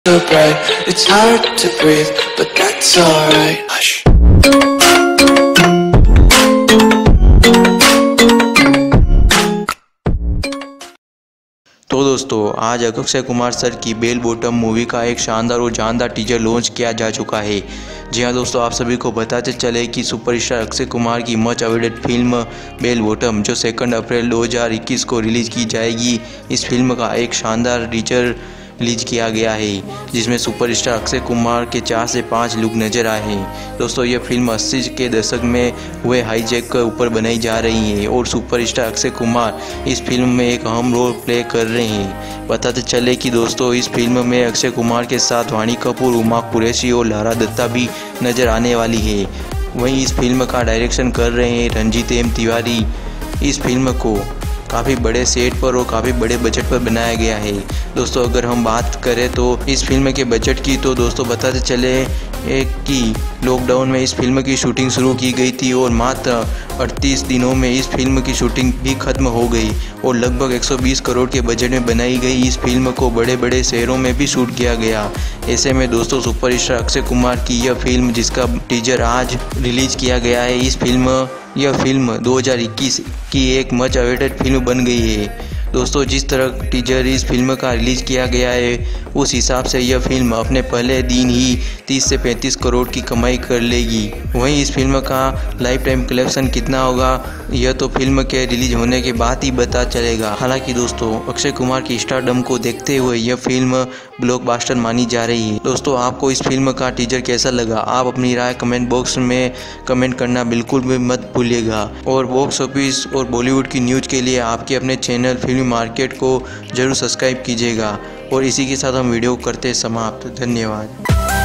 so bright, it's hard to breathe, but that's alright. Hush. तो दोस्तों आज Akshay Kumar sir की बेल बॉटम मूवी का एक शानदार और जानदार टीजर लॉन्च किया जा चुका है। जी हाँ दोस्तों, आप सभी को बताते चले कि सुपरस्टार अक्षय कुमार की मच अवेटेड फिल्म बेल बॉटम जो 2 अप्रैल 2021 को रिलीज़ की जाएगी, इस फिल्म का एक शानदार टीजर रिलीज किया गया है जिसमें सुपरस्टार अक्षय कुमार के 4 से 5 लुक नजर आए हैं। दोस्तों ये फिल्म 80 के दशक में हुए हाईजैक के ऊपर बनाई जा रही है और सुपरस्टार अक्षय कुमार इस फिल्म में एक अहम रोल प्ले कर रहे हैं। बताते चले कि दोस्तों इस फिल्म में अक्षय कुमार के साथ वाणी कपूर, उमा कुरैशी और लारा दत्ता भी नज़र आने वाली है। वहीं इस फिल्म का डायरेक्शन कर रहे हैं रंजीत एम तिवारी। इस फिल्म को काफ़ी बड़े सेट पर और काफ़ी बड़े बजट पर बनाया गया है। दोस्तों अगर हम बात करें तो इस फिल्म के बजट की, तो दोस्तों बताते चले कि लॉकडाउन में इस फिल्म की शूटिंग शुरू की गई थी और मात्र 38 दिनों में इस फिल्म की शूटिंग भी खत्म हो गई और लगभग 120 करोड़ के बजट में बनाई गई इस फिल्म को बड़े बड़े शहरों में भी शूट किया गया। ऐसे में दोस्तों सुपरस्टार अक्षय कुमार की यह फिल्म जिसका टीजर आज रिलीज किया गया है, यह फिल्म 2021 की एक मच अवेटेड फिल्म बन गई है। दोस्तों जिस तरह टीजर इस फिल्म का रिलीज़ किया गया है उस हिसाब से यह फिल्म अपने पहले दिन ही 30 से 35 करोड़ की कमाई कर लेगी। वहीं इस फिल्म का लाइफ टाइम कलेक्शन कितना होगा यह तो फिल्म के रिलीज होने के बाद ही पता चलेगा। हालांकि दोस्तों अक्षय कुमार की स्टारडम को देखते हुए यह फिल्म ब्लॉकबस्टर मानी जा रही है। दोस्तों आपको इस फिल्म का टीजर कैसा लगा, आप अपनी राय कमेंट बॉक्स में कमेंट करना बिल्कुल भी मत भूलिएगा। और बॉक्स ऑफिस और बॉलीवुड की न्यूज़ के लिए आपके अपने चैनल फिल्मी मार्केट को जरूर सब्सक्राइब कीजिएगा। और इसी के साथ हम वीडियो करते समाप्त। धन्यवाद।